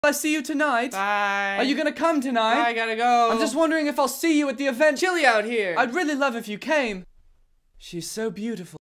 I see you tonight. Bye. Are you gonna come tonight? I gotta go. I'm just wondering if I'll see you at the event. Chilly out here. I'd really love if you came. She's so beautiful.